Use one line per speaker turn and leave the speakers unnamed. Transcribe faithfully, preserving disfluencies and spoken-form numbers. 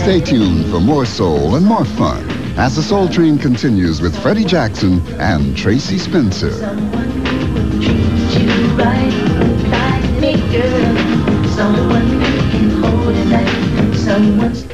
Stay tuned for more soul and more fun as the Soul Train continues with Freddie Jackson and Tracy Spencer.
Someone who will treat you right, like me, girl. Someone who can hold it like someone's